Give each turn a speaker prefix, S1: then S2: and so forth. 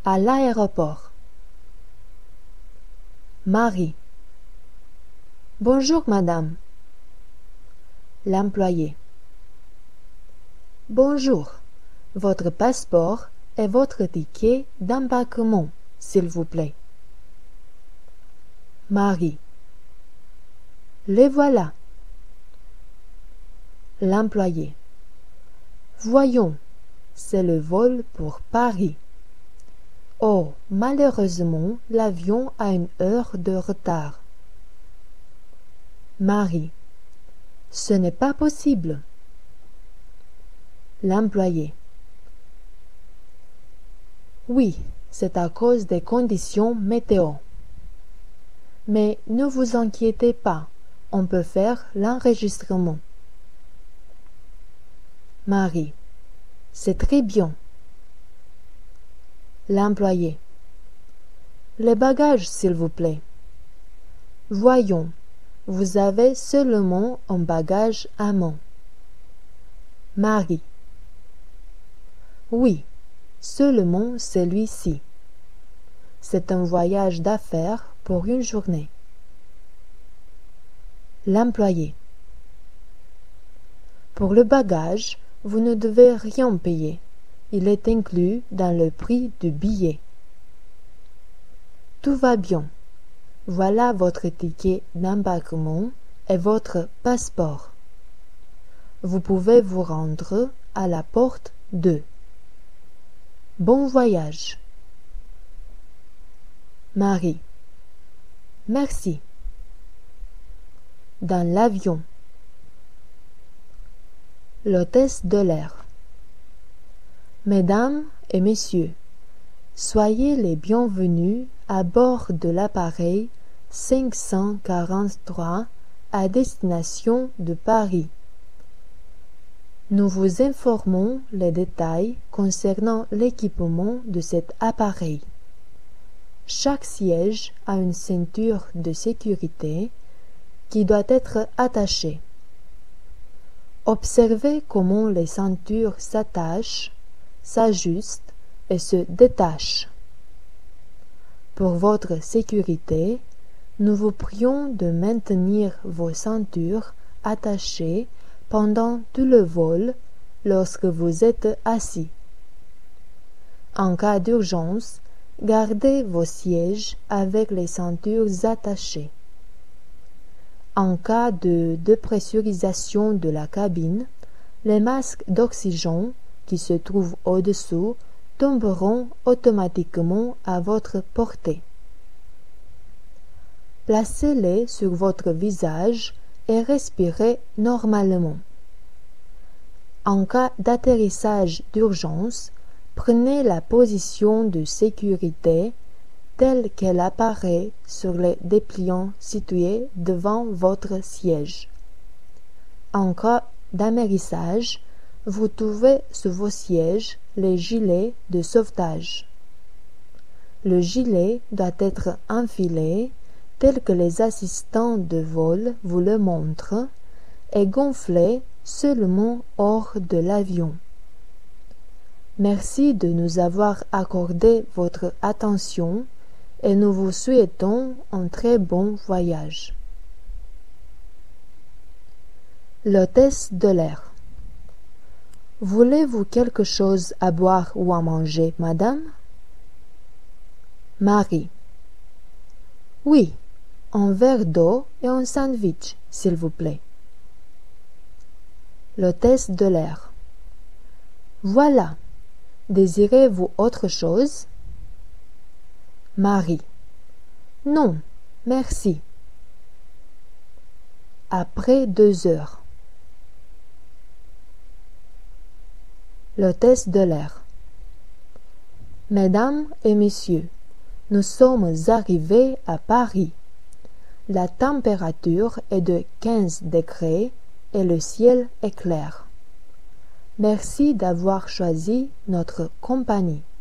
S1: À l'aéroport. Marie. Bonjour, madame. L'employé. Bonjour. Votre passeport et votre ticket d'embarquement, s'il vous plaît. Marie. Les voilà. L'employé. Voyons, c'est le vol pour Paris. Oh, malheureusement, l'avion a 1 heure de retard. Marie. Ce n'est pas possible. L'employé. Oui, c'est à cause des conditions météo. Mais ne vous inquiétez pas, on peut faire l'enregistrement. Marie. C'est très bien. L'employé. Les bagages, s'il vous plaît. Voyons, vous avez seulement un bagage à main. Marie. Oui, seulement celui-ci. C'est un voyage d'affaires pour 1 journée. L'employé. Pour le bagage, vous ne devez rien payer. Il est inclus dans le prix du billet. Tout va bien. Voilà votre ticket d'embarquement et votre passeport. Vous pouvez vous rendre à la porte 2. Bon voyage. Marie. Merci. Dans l'avion. L'hôtesse de l'air. Mesdames et messieurs, soyez les bienvenus à bord de l'appareil 543 à destination de Paris. Nous vous informons les détails concernant l'équipement de cet appareil. Chaque siège a une ceinture de sécurité qui doit être attachée. Observez comment les ceintures s'attachent, s'ajustent et se détachent. Pour votre sécurité, nous vous prions de maintenir vos ceintures attachées pendant tout le vol lorsque vous êtes assis. En cas d'urgence, gardez vos sièges avec les ceintures attachées. En cas de dépressurisation de la cabine, les masques d'oxygène qui se trouvent au-dessous tomberont automatiquement à votre portée. Placez-les sur votre visage et respirez normalement. En cas d'atterrissage d'urgence, prenez la position de sécurité telle qu'elle apparaît sur les dépliants situés devant votre siège. En cas d'amérissage, vous trouvez sur vos sièges les gilets de sauvetage. Le gilet doit être enfilé tel que les assistants de vol vous le montrent et gonflé seulement hors de l'avion. Merci de nous avoir accordé votre attention et nous vous souhaitons un très bon voyage. L'hôtesse de l'air. Voulez-vous quelque chose à boire ou à manger, madame? Marie. Oui, un verre d'eau et un sandwich, s'il vous plaît. L'hôtesse de l'air. Voilà. Désirez-vous autre chose? Marie. Non, merci. Après 2 heures. L'hôtesse de l'air. Mesdames et messieurs, nous sommes arrivés à Paris. La température est de 15 degrés et le ciel est clair. Merci d'avoir choisi notre compagnie.